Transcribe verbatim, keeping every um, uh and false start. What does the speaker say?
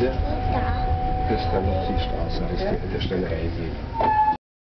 bitte? Da. Das ist dann noch die Straße, das ist die, der Stelle Eisee.